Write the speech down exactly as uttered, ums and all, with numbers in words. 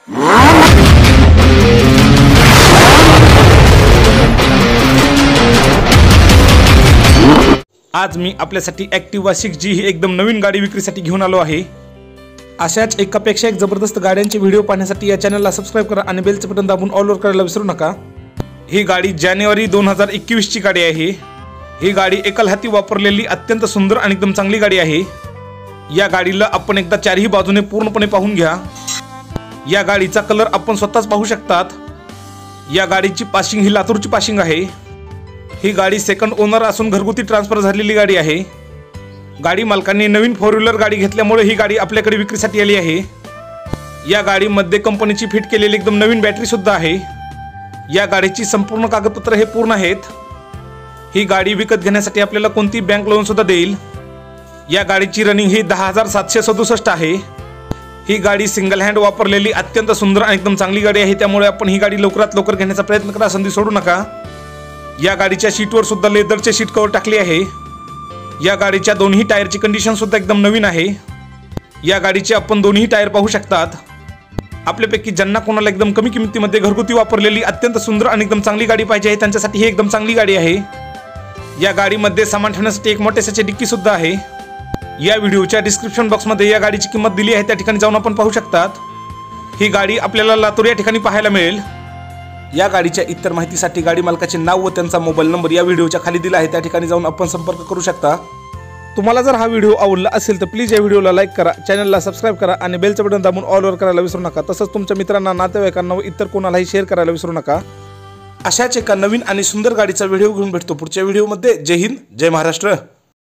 आज मी आपल्यासाठी Activa six जी ही एकदम नवीन गाडी विक्रीसाठी घेऊन आलो आहे। अशाच एकापेक्षा एक जबरदस्त गाड्यांचे व्हिडिओ पाहण्यासाठी या चॅनलला सबस्क्राइब करा आणि बेलचे बटन दाबून ऑल वर करायला विसरू नका। ही गाडी जानेवारी दोन हजार एकवीस ची गाडी आहे। ही गाडी एकल हाती वापरलेली अत्यंत सुंदर आणि एकदम चांगली गाडी आहे। या गाडीला आपण एकदा चारही बाजूने पूर्णपणे पाहून घ्या। या गाडीचा कलर आपण स्वतःच पाहू शकतात। या गाडीची पासिंग ही लातूरची पासिंग आहे। ही गाडी सेकंड ओनर असून घरगुती ट्रान्सफर झालेली गाडी आहे। गाडी मालकांनी नवीन फोर व्हीलर गाडी घेतल्यामुळे ही गाडी आपल्याकडे विक्रीसाठी आली आहे। या गाडीमध्ये कंपनीची फिट केलेली एकदम नवीन बॅटरी सुद्धा आहे। या गाडीची संपूर्ण कागदपत्र हे पूर्ण आहेत। ही गाडी विकत घेण्यासाठी आपल्याला कोणती बँक लोन सुद्धा देईल। या गाडीची रनिंग ही दहा हजार सातशे सदुसष्ट आहे। ही गाडी सिंगल हँड वापरलेली अत्यंत सुंदर आणि एकदम चांगली गाडी आहे। त्यामुळे आपण ही गाडी लवकरात लवकर घेण्याचा प्रयत्न करा, संधी सोडू नका। या गाडीच्या सीटवर सुद्धा लेदरचे सीट कव्हर टाकले आहे। या गाडीच्या दोन्ही टायरची कंडिशन सुद्धा एकदम नवीन आहे। या गाडीचे आपण दोन्ही टायर पाहू शकतात। आपल्यापैकी ज्यांना कोणाला एकदम कमी किमतीमध्ये घरगुती वापरलेली अत्यंत सुंदर आणि एकदम चांगली गाडी पाहिजे आहे त्यांच्यासाठी ही एकदम चांगली गाडी आहे। या गाडीमध्ये सामान ठेवण्यासाठी एक मोठे साचे डिक्की सुद्धा आहे। या व्हिडिओच्या डिस्क्रिप्शन बॉक्समध्ये या गाडीची किंमत दिली आहे, त्या ठिकाणी जाऊन आपण पाहू शकतात। ही गाडी आपल्याला लातूर या ठिकाणी पाहायला मिळेल। या गाडीच्या इतर माहितीसाठी गाडी मालकाचे नाव व त्यांचा मोबाईल नंबर या व्हिडिओच्या खाली दिला आहे, त्या ठिकाणी जाऊन आपण संपर्क करू शकता। तुम्हाला जर हा व्हिडिओ आवडला असेल तर प्लीज या व्हिडिओला लाईक करा, चॅनलला सबस्क्राइब करा आणि बेलचं बटन दाबून ऑल वर करायला विसरू नका। तसंच तुमच्या मित्रांना, नातेवाईकांना व इतर कोणालाही शेअर करायला विसरू नका। अशाच एका नवीन आणि सुंदर गाडीचा व्हिडिओ घेऊन भेटतो पुढच्या व्हिडिओमध्ये। जय हिंद, जय महाराष्ट्र।